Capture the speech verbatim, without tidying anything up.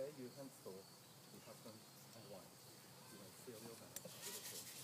you can store department one, you know, serial number,